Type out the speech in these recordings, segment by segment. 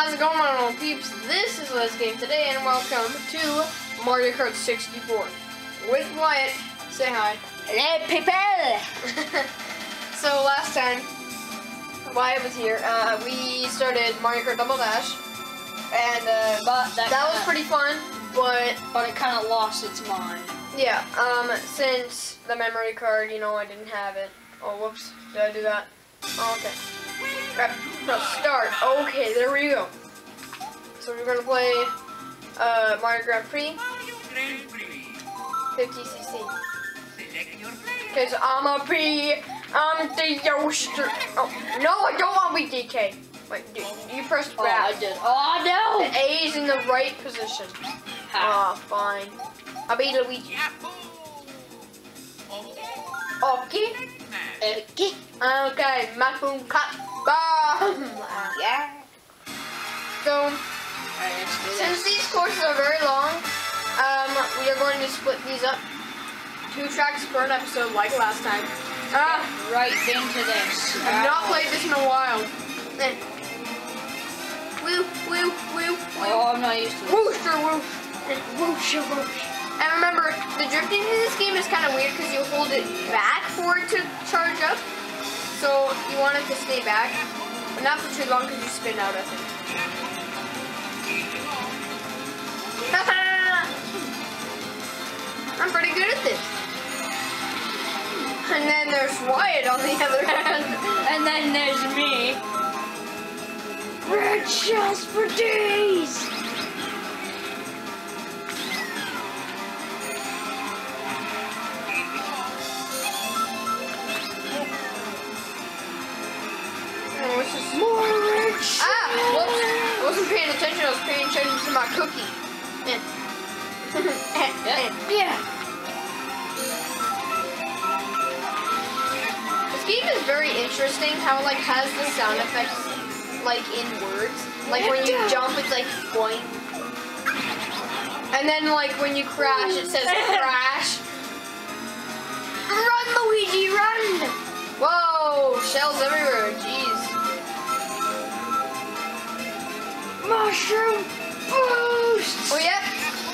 How's it going, my little peeps? This is Let's Game today, and welcome to Mario Kart 64 with Wyatt. Say hi. Hello, people! So last time Wyatt was here, we started Mario Kart Double Dash, and that was pretty fun. But it kind of lost its mind. Yeah. Since the memory card, you know, I didn't have it. Oh, whoops! Did I do that? Oh, okay. Press start. Okay, there we go. So we're gonna play Mario Grand Prix 50cc. Okay, so I'm the youngster. Oh no, I don't want to be DK. Wait, you pressed back. Oh, I did. Oh no! The A is in the right position. Ah, fine. I'll be Luigi. Okay. Okay, Mapoon cut. Yeah. So, since these courses are very long, we are going to split these up. 2 tracks per episode, like last time. Right into this. I've not played this in a while. Woo, woo, woo, woo. Oh, I'm not used to this. Wooster, woosh. Woosh, woosh. And remember, the drifting in this game is kind of weird because you hold it back for it to charge up. So you want it to stay back, but not for too long because you spin out, I think. I'm pretty good at this. And then there's Wyatt on the other hand. And then there's me. Red shells for days! More red shells! Whoops. I wasn't paying attention, I was paying attention to my cookie. Yeah. This game is very interesting how it like has the sound effects like in words. Like when you jump it's like boing. And then like when you crash it says crash. Run, Luigi, run! Whoa, shells everywhere, jeez. Mushroom boost! Oh yeah.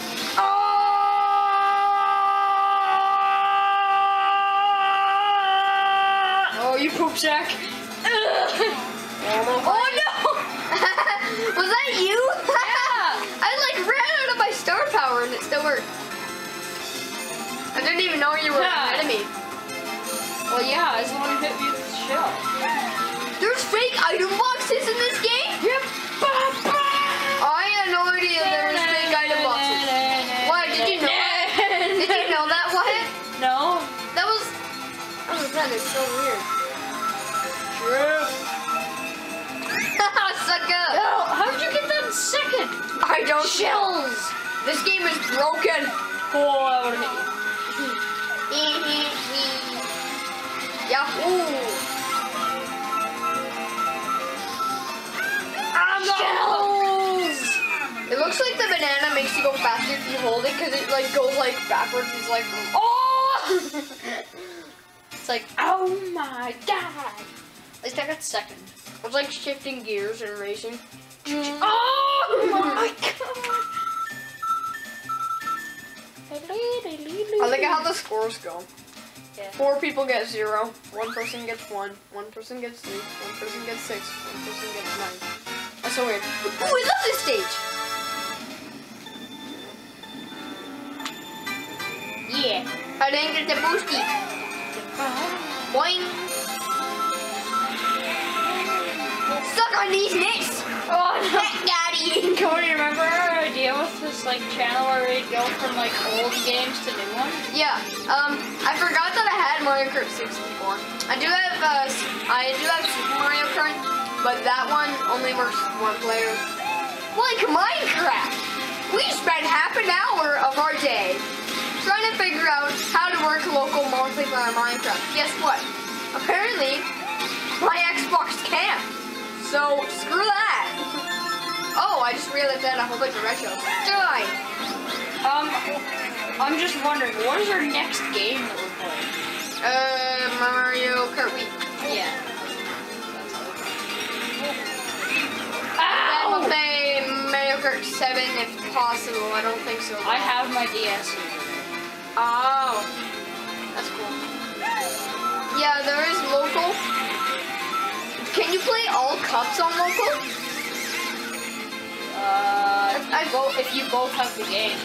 Oh, you poop sack. Oh no! Was that you? Yeah! I like ran out of my star power and it still worked. I didn't even know you were an enemy. Well, yeah, I was the one who hit you with the shell. There's fake item boxes in this game? Yep. I had no idea there was fake item boxes. Why? Did you know that? Did you know that, Wyatt? No. That was kind of so weird. True. Suck up. No, how did you get that in second? I don't know. Shells. This game is broken. Oh, I would have hit you. Yahoo! Shells. It looks like the banana makes you go faster if you hold it because it like goes like backwards. It's like, oh! It's like, oh my god. At least I got second. It's like shifting gears and racing. Oh my god. I like how the scores go. Yeah. 4 people get 0, 1 person gets 1, 1 person gets 3, 1 person gets 6, 1 person gets 9. That's so weird. Ooh, I love this stage! Yeah. I didn't get the boosty. Boing! Stuck on these nicks! Oh no. Daddy! Cody, remember our idea with this like channel where we'd go from like old games to new ones? Yeah, I forgot that I had Mario Kart 64. I do have Super Mario Kart, but that one only works with 1 player. Like Minecraft! We spent half an hour of our day trying to figure out how to work local multiplayer Minecraft. Guess what? Apparently, my Xbox can't. So, screw that. Oh, I just realized that a whole bunch of red shells. Die! I'm just wondering, what is our next game that we're playing? Mario Kart Wii. Yeah. Ow! Kart 7 if possible. I don't think so. I have my DS here. Oh, that's cool. Yeah, there is local. Can you play all cups on local? If you both have the game.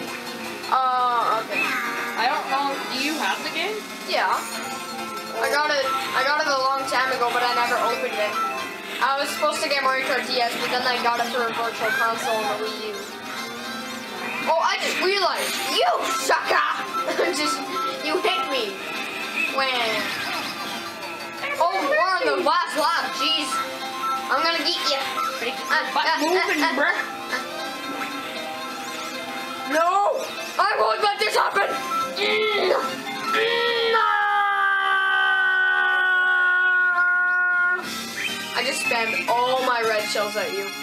Okay. I don't know. Do you have the game? Yeah. I got it a long time ago, but I never opened it. I was supposed to get Mario Kart DS, but then I got it through a virtual console on the Wii U. Oh, I just realized, you sucker! You hit me. When? Oh, we're on the last lap, jeez. I'm gonna get you. Moving, bruh. No! I won't let this happen! I just spammed all my red shells at you.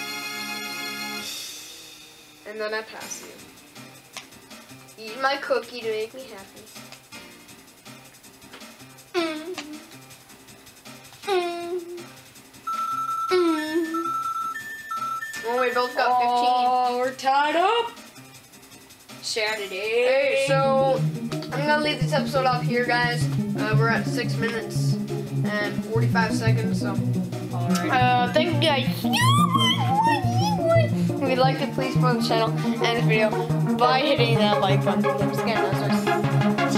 And then I pass you. Eat my cookie to make me happy. Oh, we both got 15. Oh, we're tied up. Saturday. Hey, so I'm gonna leave this episode off here, guys. We're at 6 minutes and 45 seconds, so. Alright. Thank you guys so much. If you'd like to, please support the channel and this video by hitting that like button. I'm just gonna